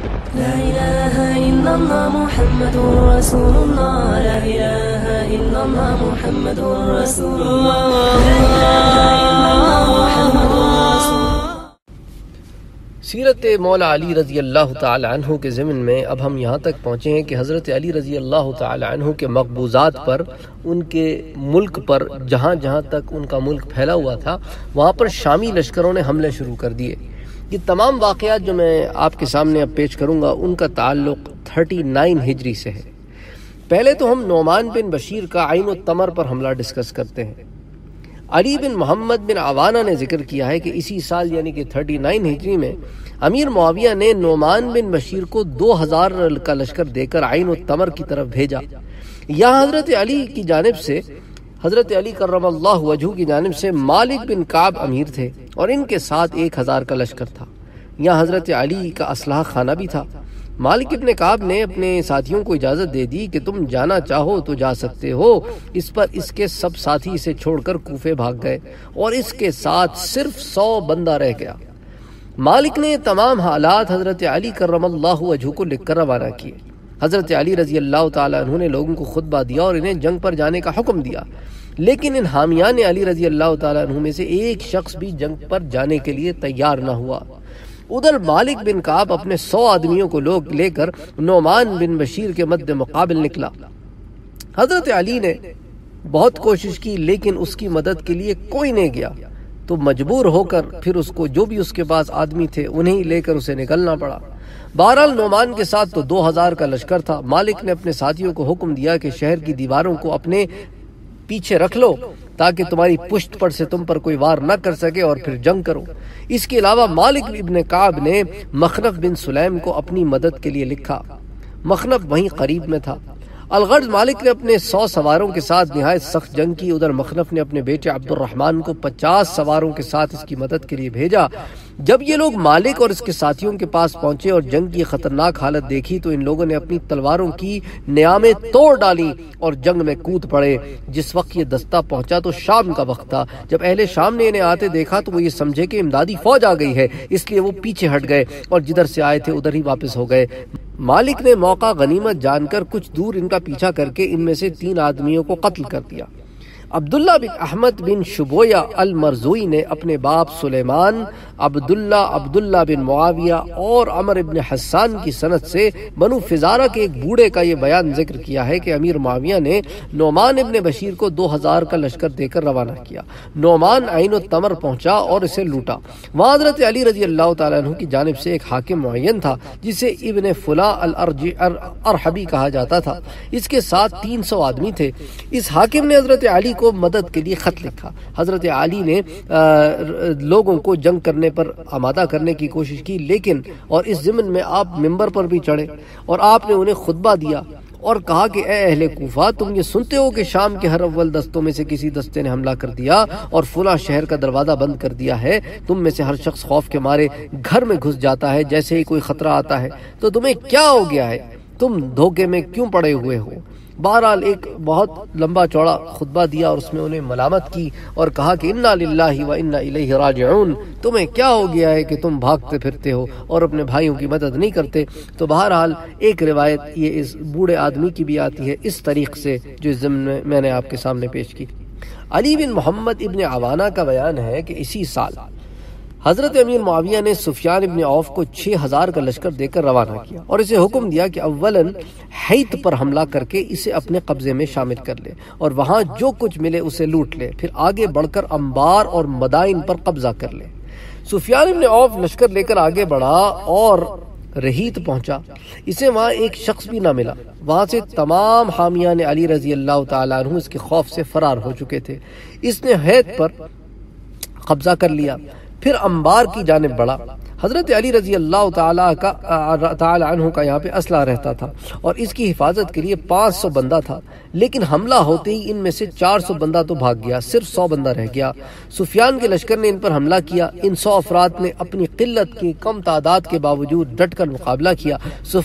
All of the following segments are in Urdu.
لا إله إلا الله محمد رسول الله. لا إله إلا الله محمد رسول الله. لا إله إلا الله محمد رسول الله. سیرت مولا علی رضی اللہ تعالی عنہ کے ضمن میں اب ہم یہاں تک پہنچے ہیں کہ حضرت علی رضی اللہ تعالی عنہ کے مقبوضات پر، ان کے ملک پر، جہاں جہاں تک ان کا ملک پھیلا ہوا تھا وہاں پر شامی لشکروں نے حملے شروع کر دیے۔ یہ تمام واقعات جو میں آپ کے سامنے اب پیش کروں گا ان کا تعلق 39 ہجری سے ہے۔ پہلے تو ہم نعمان بن بشیر کا عین التمر پر حملہ ڈسکس کرتے ہیں۔ علی بن محمد بن عوانہ نے ذکر کیا ہے کہ اسی سال یعنی کہ 39 ہجری میں امیر معاویہ نے نعمان بن بشیر کو 2000 کا لشکر دے کر عین التمر کی طرف بھیجا۔ یہاں حضرت علی کی جانب سے، حضرت علی کرم اللہ وجہہ کی جانب سے مالک بن کعب امیر تھے اور ان کے ساتھ 1000 کا لشکر تھا۔ یہاں حضرت علی کا اسلحہ خانہ بھی تھا۔ مالک ابن کعب نے اپنے ساتھیوں کو اجازت دے دی کہ تم جانا چاہو تو جا سکتے ہو۔ اس پر اس کے سب ساتھی اسے چھوڑ کر کوفے بھاگ گئے اور اس کے ساتھ صرف 100 بندہ رہ گیا۔ مالک نے تمام حالات حضرت علی کرم اللہ وجہہ کو لکھ کر روانہ کیے۔ حضرت علی رضی اللہ تعالیٰ عنہ نے لوگوں کو خطبہ دیا اور انہیں جنگ پر جانے کا حکم دیا، لیکن ان حامیان علی رضی اللہ تعالیٰ عنہ میں سے ایک شخص بھی جنگ پر جانے کے لیے تیار نہ ہوا۔ ادھر مالک بن کعب اپنے 100 آدمیوں کو لے کر نعمان بن بشیر کے مد مقابل نکلا۔ حضرت علی نے بہت کوشش کی لیکن اس کی مدد کے لیے کوئی نہیں گیا، تو مجبور ہو کر پھر اس کو جو بھی اس کے پاس آدمی تھے انہیں لے کر اسے نکلنا پڑا۔ بہرحال نعمان کے ساتھ تو 2000 کا لشکر تھا۔ مالک نے اپنے ساتھیوں کو حکم دیا کہ شہر کی دیواروں کو اپنے پیچھے رکھ لو تاکہ تمہاری پشت پر سے تم پر کوئی وار نہ کر سکے اور پھر جنگ کرو۔ اس کے علاوہ مالک ابن کعب نے مخنف بن سلیم کو اپنی مدد کے لیے لکھا۔ مخنف وہیں قریب میں تھا۔ الغرض مالک نے اپنے 100 سواروں کے ساتھ نہایت سخت جنگ کی۔ ادھر مخنف نے اپنے بیٹے عبد الرحمن کو 50 سواروں کے ساتھ اس کی مدد کے لیے بھیجا۔ جب یہ لوگ مالک اور اس کے ساتھیوں کے پاس پہنچے اور جنگ کی خطرناک حالت دیکھی تو ان لوگوں نے اپنی تلواروں کی نیامیں توڑ ڈالی اور جنگ میں کود پڑے۔ جس وقت یہ دستہ پہنچا تو شام کا وقت تھا۔ جب اہل شام نے انہیں آتے دیکھا تو وہ یہ سمجھے کہ امدادی فوج آ گئی ہے، اس لیے وہ پیچھے ہٹ گئے اور جدھر سے آئے تھے ادھر ہی واپس ہو گئے۔ مالک نے موقع غنیمت جان کر کچھ دور ان کا پیچھا کر کے ان میں سے 3 آدمیوں کو قتل کر دیا۔ عبداللہ بن احمد بن شبویہ المرزوئی نے اپنے باپ سلیمان، عبداللہ بن معاویہ اور عمر بن حسان کی سند سے بنو فزارہ کے ایک بوڑھے کا یہ بیان ذکر کیا ہے کہ امیر معاویہ نے نعمان ابن بشیر کو 2000 کا لشکر دے کر روانہ کیا۔ نعمان عین التمر پہنچا اور اسے لوٹا۔ وہاں حضرت علی رضی اللہ تعالیٰ عنہ کی جانب سے ایک حاکم معین تھا جسے ابن فلاں الارحبی کہا جاتا تھا۔ اس کے ساتھ 300 آدمی تھے۔ اس حاکم نے حضرت علی کو مدد کے لیے خط لکھا۔ حضرت علی نے لوگوں کو جنگ کرنے پر آمادہ کرنے کی کوشش کی، لیکن اور اس ضمن میں آپ ممبر پر بھی چڑھے اور آپ نے انہیں خطبہ دیا اور کہا کہ اے اہل کوفہ، تم یہ سنتے ہو کہ شام کے ہر اول دستوں میں سے کسی دستے نے حملہ کر دیا اور فلاں شہر کا دروازہ بند کر دیا ہے۔ تم میں سے ہر شخص خوف کے مارے گھر میں گھس جاتا ہے جیسے ہی کوئی خطرہ آتا ہے، تو تمہیں کیا ہو گیا ہے؟ تم دھوکے میں کیوں پڑے ہوئے ہو؟ بہرحال ایک بہت لمبا چوڑا خطبہ دیا اور اس میں انہیں ملامت کی اور کہا کہ انا للہ و انا الیہ راجعون، تمہیں کیا ہو گیا ہے کہ تم بھاگتے پھرتے ہو اور اپنے بھائیوں کی مدد نہیں کرتے۔ تو بہرحال ایک روایت یہ اس بوڑھے آدمی کی بھی آتی ہے اس طریق سے جو اس ضمن میں نے آپ کے سامنے پیش کی۔ علی بن محمد ابن عوانہ کا بیان ہے کہ اسی سال حضرت امیر معاویہ نے سفیان ابن عوف کو 6000 کا لشکر دے کر روانہ کیا اور اسے حکم دیا کہ اولاً حیت پر حملہ کر کے اسے اپنے قبضے میں شامل کر لے اور وہاں جو کچھ ملے اسے لوٹ لے، پھر آگے بڑھ کر انبار اور مدائن پر قبضہ کر لے۔ سفیان ابن عوف لشکر لے کر آگے بڑھا اور رہیت پہنچا۔ اسے وہاں ایک شخص بھی نہ ملا۔ وہاں سے تمام حامیان علی رضی اللہ تعالیٰ عنہ اس کے خوف سے فرار ہو چکے تھے۔ اس نے حیت پر قبضہ کر لیا، پھر انبار کی جانب بڑھا۔ حضرت علی رضی اللہ تعالی عنہ کا یہاں پہ اسلحہ رہتا تھا اور اس کی حفاظت کے لیے 500 بندہ تھا، لیکن حملہ ہوتے ہی ان میں سے 400 بندہ تو بھاگ گیا، صرف 100 بندہ رہ گیا۔ سفیان کے لشکر نے ان پر حملہ کیا۔ ان 100 افراد نے اپنی قلت کی کم تعداد کے باوجود ڈٹ کر مقابلہ کیا۔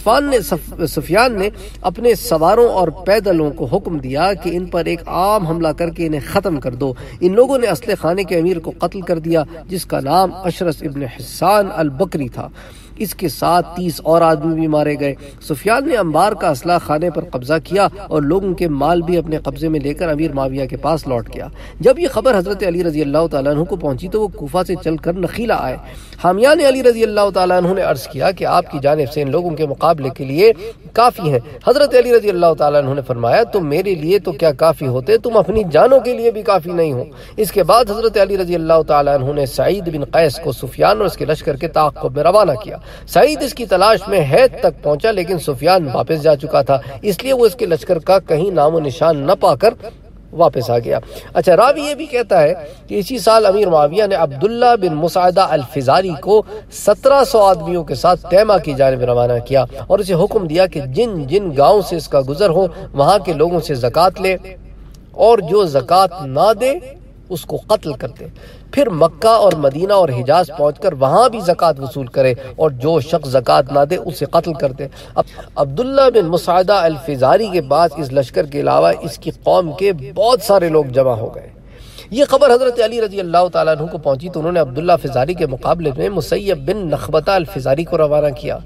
سفیان نے اپنے سواروں اور پیدلوں کو حکم دیا کہ ان پر ایک عام حملہ کر کے انہیں ختم کر دو۔ ان لوگوں نے اسلحہ خانے کے امیر کو قتل کر دیا جس کا نام اشرس ابن حسان البکری تھا۔ اس کے ساتھ 30 اور آدمی بھی مارے گئے۔ سفیان نے انبار کا اسلحہ خانے پر قبضہ کیا اور لوگوں کے مال بھی اپنے قبضے میں لے کر امیر معاویہ کے پاس لوٹ گیا۔ جب یہ خبر حضرت علی رضی اللہ تعالیٰ عنہ کو پہنچی تو وہ کوفہ سے چل کر نخیلہ آئے۔ حامیان علی رضی اللہ تعالیٰ عنہ نے عرض کیا کہ آپ کی جانب سے ان لوگوں کے مقابلے کے لیے کافی ہیں۔ حضرت علی رضی اللہ تعالیٰ عنہ نے فرمایا تم میرے لیے تو کیا کافی ہوتے، تم اپنی جانوں کے لیے بھی کافی نہیں ہو۔ اس کے بعد حضرت علی رضی اللہ تعالیٰ عنہ نے سعید بن قیس کو سفیان اور اس کے لشکر کے تعاقب میں روانہ کیا۔ سعید اس کی تلاش میں حید تک پہنچا لیکن سفیان واپس جا چکا تھا، اس لیے وہ اس کے لشکر کا کہیں نام و نشان نہ پا کر واپس آ گیا۔ اچھا، راوی یہ بھی کہتا ہے کہ اسی سال امیر معاویہ نے عبداللہ بن مسعدہ الفزاری کو 1700 آدمیوں کے ساتھ تیمہ کی جانب روانہ کیا اور اسے حکم دیا کہ جن جن گاؤں سے اس کا گزر ہو وہاں کے لوگوں سے زکوٰۃ لے اور جو زکوٰۃ نہ دے اس کو قتل کر دے، پھر مکہ اور مدینہ اور حجاز پہنچ کر وہاں بھی زکوٰۃ وصول کرے اور جو شخص زکوٰۃ نہ دے اسے قتل کر دے۔ عبداللہ بن مسعدہ الفزاری کے پاس اس لشکر کے علاوہ اس کی قوم کے بہت سارے لوگ جمع ہو گئے۔ یہ خبر حضرت علی رضی اللہ تعالیٰ عنہ کو پہنچی تو انہوں نے عبداللہ فزاری کے مقابلے میں مسیب بن نخبتہ الفزاری کو روانہ کیا۔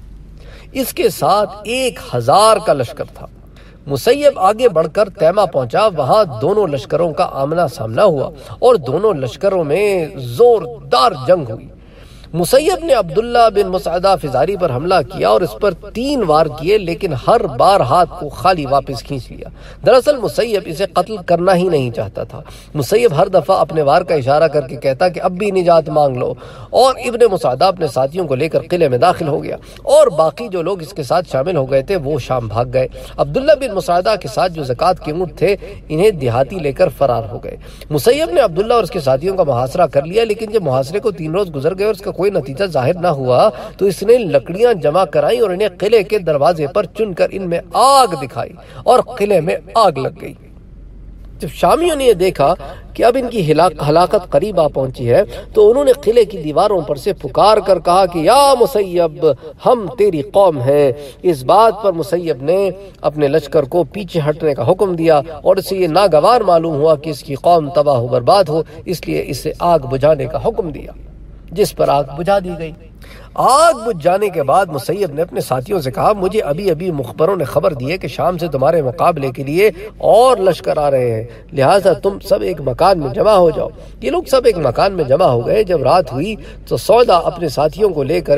اس کے ساتھ 1000 کا لشکر تھا۔ مسیب آگے بڑھ کر تیمہ پہنچا، وہاں دونوں لشکروں کا آمنا سامنا ہوا اور دونوں لشکروں میں زوردار جنگ ہوئی۔ مسیب نے عبداللہ بن مسعدہ فزاری پر حملہ کیا اور اس پر 3 وار کیے لیکن ہر بار ہاتھ کو خالی واپس کھینچ لیا۔ دراصل مسیب اسے قتل کرنا ہی نہیں چاہتا تھا۔ مسیب ہر دفعہ اپنے وار کا اشارہ کر کے کہتا کہ اب بھی نجات مانگ لو، اور ابن مسعدہ اپنے ساتھیوں کو لے کر قلعے میں داخل ہو گیا اور باقی جو لوگ اس کے ساتھ شامل ہو گئے تھے وہ شام بھاگ گئے۔ عبداللہ بن مسعدہ کے ساتھ جو زکوٰۃ کے اونٹ تھے انہیں دیہاتی لے کر فرار ہو گئے۔ مسیب نے عبداللہ اور اس کے ساتھیوں کا محاصرہ کر لیا لیکن جب محاصرے کو 3 روز گزر گئے اور اس کا کوئی نتیجہ ظاہر نہ ہوا تو اس نے لکڑیاں جمع کرائیں اور انہیں قلعے کے دروازے پر چن کر ان میں آگ دکھائی اور قلعے میں آگ لگ گئی۔ جب شامیوں نے یہ دیکھا کہ اب ان کی ہلاکت قریب آ پہنچی ہے تو انہوں نے قلعے کی دیواروں پر سے پکار کر کہا کہ یا مسیب، ہم تیری قوم ہیں۔ اس بات پر مسیب نے اپنے لشکر کو پیچھے ہٹنے کا حکم دیا اور اسے یہ ناگوار معلوم ہوا کہ اس کی قوم تباہ و برباد ہو، اس لیے اسے آگ بجھانے کا حکم دیا، جس پر آگ بجھا دی گئی۔ آگ بجھ جانے کے بعد مسیب نے اپنے ساتھیوں سے کہا مجھے ابھی ابھی مخبروں نے خبر دی ہے کہ شام سے تمہارے مقابلے کے لیے اور لشکر آ رہے ہیں، لہٰذا تم سب ایک مکان میں جمع ہو جاؤ۔ یہ لوگ سب ایک مکان میں جمع ہو گئے۔ جب رات ہوئی تو ابن سودا اپنے ساتھیوں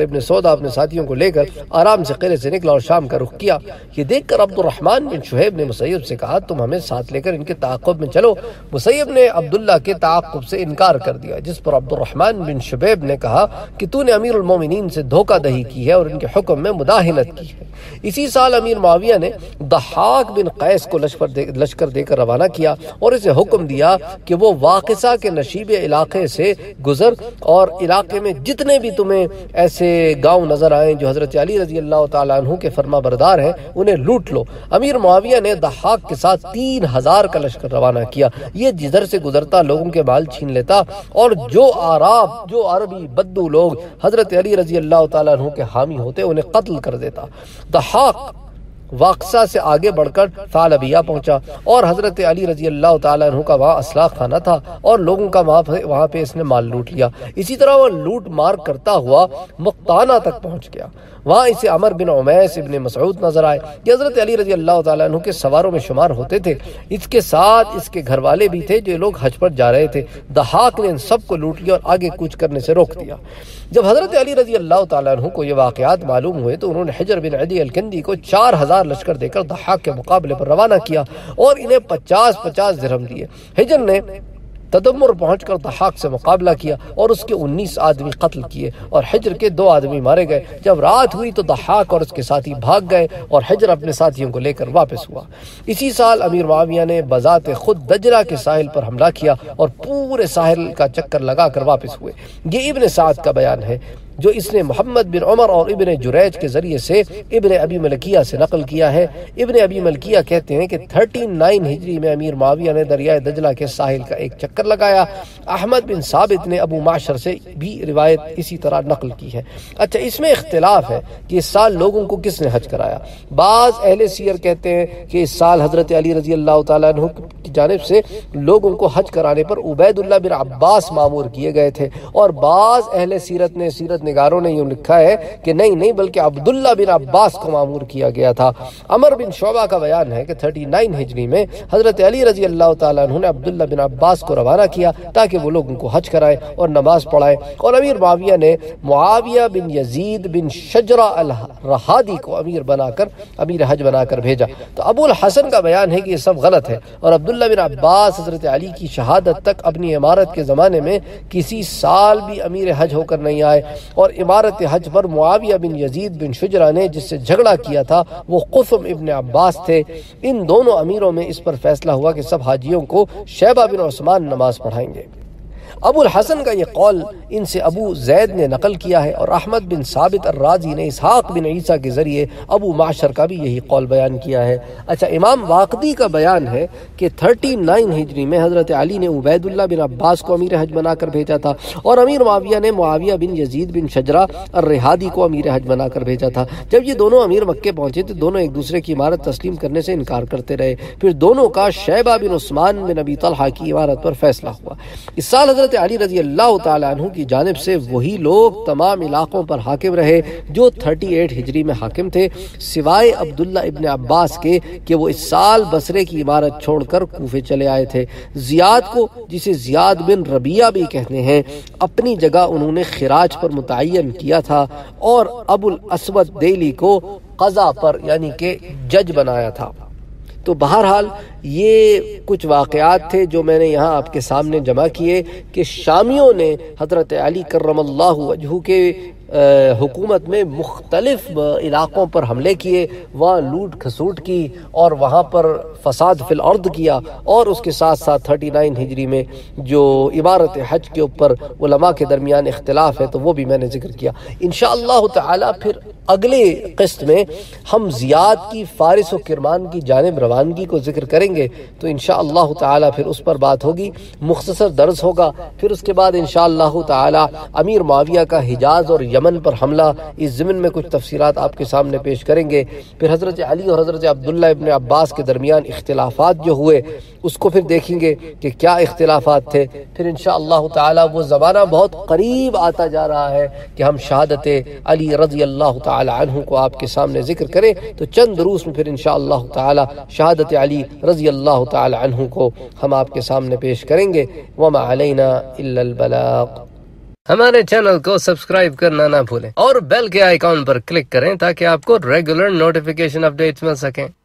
کو لے کر آرام سے قلعے سے نکلا اور شام کا رخ کیا۔ یہ دیکھ کر عبد الرحمن بن شہیب نے مسیب سے کہا تم ہمیں ساتھ لے کر ان کے تعاقب میں چلو۔ مسیب نے عبداللہ کے تعاقب سے انکار کر دیا، جس پر عبد الرحمن بن شہیب نے کہا کہ تو نے امیر المومنین سے دھوکہ دہی کی ہے اور ان کے حکم میں مداہنت کی ہے۔ اسی سال امیر معاویہ نے ضحاک بن قیس کو لشکر دے کر روانہ کیا اور اسے حکم دیا کہ وہ واقصہ کے نشیب علاقے سے گزر اور علاقے میں جتنے بھی تمہیں ایسے گاؤں نظر آئیں جو حضرت علی رضی اللہ تعالیٰ عنہ کے فرما بردار ہیں انہیں لوٹ لو۔ امیر معاویہ نے ضحاک کے ساتھ 3000 کا لشکر روانہ کیا۔ یہ جدھر سے گزرتا لوگوں کے مال چھین لیتا اور جو عربی بدو لوگ حضرت علی رضی اللہ تعالیٰ عنہ کے حامی ہوتے انہیں قتل کر دیتا۔ ضحاک واقصہ سے آگے بڑھ کر ثعلبیہ پہنچا اور حضرت علی رضی اللہ تعالیٰ عنہ کا وہاں اسلحہ خانہ تھا اور لوگوں کا وہاں پہ اس نے مال لوٹ لیا۔ اسی طرح وہ لوٹ مار کرتا ہوا مقتانہ تک پہنچ گیا، وہاں اسے عمر بن عمیس ابن مسعود نظر آئے، یہ حضرت علی رضی اللہ تعالیٰ عنہ کے سواروں میں شمار ہوتے تھے۔ اس کے ساتھ اس کے گھر والے بھی تھے جو لوگ حج پر جا رہے تھے۔ ضحاک نے ان سب کو لوٹ لیا اور آگے کوچ کرنے سے روک دیا۔ جب حضرت علی رضی اللہ تعالیٰ عنہ کو یہ واقعات معلوم ہوئے تو انہوں نے حجر بن عدی الکندی کو 4000 لشکر دے کر ضحاک کے مقابلے پر روانہ کیا اور انہیں 50 درہم دیے۔ حجر نے تدمر پہنچ کر ضحاک سے مقابلہ کیا اور اس کے 19 آدمی قتل کیے اور حجر کے 2 آدمی مارے گئے۔ جب رات ہوئی تو ضحاک اور اس کے ساتھی بھاگ گئے اور حجر اپنے ساتھیوں کو لے کر واپس ہوا۔ اسی سال امیر معاویہ نے بذات خود دجلہ کے ساحل پر حملہ کیا اور پورے ساحل کا چکر لگا کر واپس ہوئے۔ یہ ابن سعد کا بیان ہے جو اس نے محمد بن عمر اور ابن جریج کے ذریعے سے ابن ابی ملکیہ سے نقل کیا ہے۔ ابن ابی ملکیہ کہتے ہیں کہ 39 ہجری میں امیر معاویہ نے دریائے دجلہ کے ساحل کا ایک چکر لگایا۔ احمد بن ثابت نے ابو معشر سے بھی روایت اسی طرح نقل کی ہے۔ اچھا، اس میں اختلاف ہے کہ اس سال لوگوں کو کس نے حج کرایا۔ بعض اہل سیر کہتے ہیں کہ اس سال حضرت علی رضی اللہ تعالیٰ عنہ کی جانب سے لوگوں کو حج کرانے پر عبید اللہ بن عباس مامور کیے گئے تھے، اور بعض اہل سیرت نگاروں نے یوں لکھا ہے کہ نہیں بلکہ عبداللہ بن عباس کو مامور کیا گیا تھا۔ عمر بن شعبہ کا بیان ہے کہ 39 ہجری میں حضرت علی رضی اللہ تعالیٰ عنہ نے عبداللہ بن عباس کو روانہ کیا تاکہ وہ لوگوں کو حج کرائیں اور نماز پڑھائیں، اور امیر معاویہ نے معاویہ بن یزید بن شجرہ الرحادی کو امیر حج بنا کر بھیجا۔ تو ابو الحسن کا بیان ہے کہ یہ سب غلط ہے، اور عبداللہ بن عباس حضرت علی کی شہادت تک اپنی امارت کے زمانے میں کسی سال بھی امیر حج ہو کر نہیں آئے، اور امارت حج پر معاویہ بن یزید بن شجرہ نے جس سے جھگڑا کیا تھا وہ قثم ابن عباس تھے۔ ان دونوں امیروں میں اس پر فیصلہ ہوا کہ سب حاجیوں کو شیبہ بن عثمان نماز پڑھائیں گے۔ ابو الحسن کا یہ قول ان سے ابو زید نے نقل کیا ہے، اور احمد بن ثابت الرازی نے اسحاق بن عیسیٰ کے ذریعے ابو معشر کا بھی یہی قول بیان کیا ہے۔ اچھا، امام واقدی کا بیان ہے کہ 39 ہجری میں حضرت علی نے عبید اللہ بن عباس کو امیر حج بنا کر بھیجا تھا، اور امیر معاویہ نے معاویہ بن یزید بن شجرہ الرحادی کو امیر حج بنا کر بھیجا تھا۔ جب یہ دونوں امیر مکے پہنچے تو دونوں ایک دوسرے کی عمارت تسلیم کرنے سے انکار کرتے رہے، پھر دونوں کا شیبہ بن عثمان بن ابی طلحہ کی عمارت پر فیصلہ ہوا۔ اس سال حضرت علی رضی اللہ تعالیٰ عنہ کی جانب سے وہی لوگ تمام علاقوں پر حاکم رہے جو 38 ہجری میں حاکم تھے، سوائے عبداللہ ابن عباس کے کہ وہ اس سال بصرے کی عمارت چھوڑ کر کوفے چلے آئے تھے۔ زیاد کو، جسے زیاد بن ربیعہ بھی کہتے ہیں، اپنی جگہ انہوں نے خراج پر متعین کیا تھا، اور ابو الاسود دیلی کو قضا پر یعنی کہ جج بنایا تھا۔ تو بہرحال یہ کچھ واقعات تھے جو میں نے یہاں آپ کے سامنے جمع کیے کہ شامیوں نے حضرت علی کرم اللہ وجہہ کے حکومت میں مختلف علاقوں پر حملے کیے، وہاں لوٹ کھسوٹ کی اور وہاں پر فساد فی الارض کیا، اور اس کے ساتھ ساتھ 39 ہجری میں جو عبارت حج کے اوپر علماء کے درمیان اختلاف ہے تو وہ بھی میں نے ذکر کیا۔ انشاءاللہ تعالی پھر اگلے قسط میں ہم زیاد کی فارس و کرمان کی جانب روانگی کو ذکر کریں گے، تو انشاءاللہ تعالی پھر اس پر بات ہوگی، مختصر درس ہوگا۔ پھر اس کے بعد انشاءاللہ تعالی امیر معاویہ کا حجاز اور یمن پر حملہ، اس ضمن میں کچھ تفصیلات آپ کے سامنے پیش کریں گے۔ پھر حضرت علی اور حضرت عبداللہ ابن عباس کے درمیان اختلافات جو ہوئے اس کو پھر دیکھیں گے کہ کیا اختلافات تھے۔ پھر انشاءاللہ تعالی وہ زمانہ بہت قریب آتا جا رہا ہے کہ ہم شہادت علی رضی اللہ تعالی عنہ کو آپ کے سامنے ذکر کریں، تو چند دروس میں پھر انشاءاللہ تعالی شہادت علی رضی اللہ تعالی عنہ کو ہم آپ کے سامنے پیش کریں گے۔ وما علینا الا البلاغ۔ ہمارے چینل کو سبسکرائب کرنا نہ بھولیں، اور بیل کے آئیکن پر کلک کریں تاکہ آپ کو ریگولر نوٹیفیکیشن اپڈیٹس مل سکیں۔